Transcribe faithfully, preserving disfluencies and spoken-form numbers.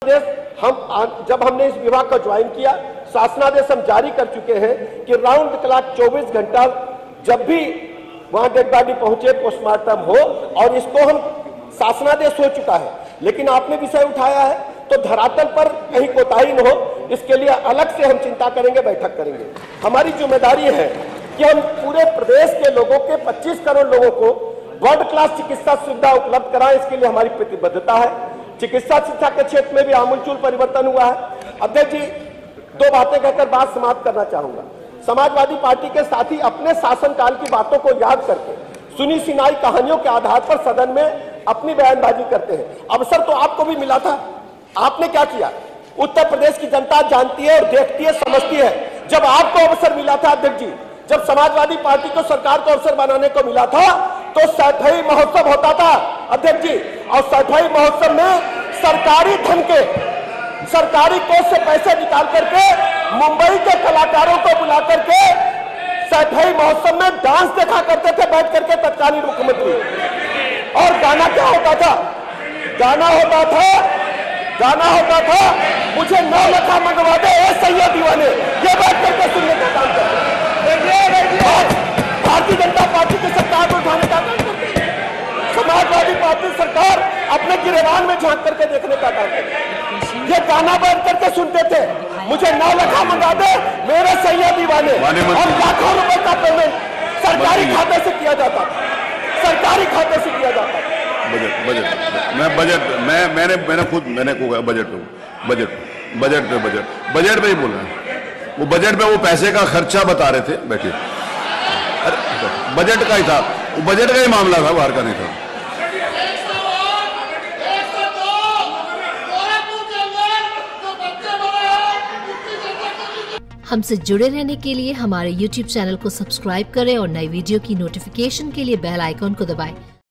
हम जब हमने इस विभाग का ज्वाइन किया, शासनादेश हम जारी कर चुके हैं कि राउंड क्लॉक चौबीस घंटा जब भी वहां डेड बॉडी पहुंचे पोस्टमार्टम हो, और इसको हम शासनादेश हो चुका है, लेकिन आपने विषय उठाया है तो धरातल पर कहीं कोताही न हो, इसके लिए अलग से हम चिंता करेंगे, बैठक करेंगे। हमारी जिम्मेदारी है कि हम पूरे प्रदेश के लोगों के पच्चीस करोड़ लोगों को वर्ल्ड क्लास चिकित्सा सुविधा उपलब्ध कराएं, इसके लिए हमारी प्रतिबद्धता है। चिकित्सा शिक्षा के क्षेत्र में भी आमूलचूल परिवर्तन हुआ है। अध्यक्ष जी, दो बातें कहकर बात समाप्त करना चाहूंगा। समाजवादी पार्टी के साथी अपने शासनकाल की बातों को याद करके सुनी सुनाई कहानियों के आधार पर सदन में अपनी बयानबाजी करते हैं। अवसर तो आपको भी मिला था, आपने क्या किया? उत्तर प्रदेश की जनता जानती है और देखती है, समझती है। जब आपको अवसर मिला था अध्यक्ष जी, जब समाजवादी पार्टी को सरकार को अवसर बनाने को मिला था, तो सैफई महोत्सव होता था अध्यक्ष जी, और सैफई महोत्सव में सरकारी धन के, सरकारी कोष से पैसे निकाल करके मुंबई के कलाकारों को बुला करके सैफई महोत्सव में डांस देखा करते थे बैठ करके तत्कालीन मुख्यमंत्री। और गाना क्या होता था? गाना होता था गाना होता था मुझे नौ लखा मंगवा दे ए सैयद दीवाने, ये बैठ करके सुनने का काम करते हैं। भारतीय जनता पार्टी की सरकार को उठाने का काम करते हैं, समाजवादी पार्टी सरकार अपने गिरेबान में झांक करके देखने का काम करते हैं। ये गाना बैठ करके सुनते थे, मुझे नौ लखा मंगा दे मेरे सैयद दीवाने, और लाखों रुपए का पेमेंट सरकारी खाते से किया जाता था, सरकारी खाते से किया जाता था। बजट बजट मैं बजट मैं मैंने मैंने खुद मैंने को बजट पे बजट बजट पे बजट बजट पे ही बोल रहे हैं। वो बजट पे वो पैसे का खर्चा बता रहे थे, बैठिए। अरे बजट का ही था, वो बजट का ही मामला था, बाहर का नहीं था। हमसे जुड़े रहने के लिए हमारे यूट्यूब चैनल को सब्सक्राइब करें और नई वीडियो की नोटिफिकेशन के लिए बेल आइकॉन को दबाएं।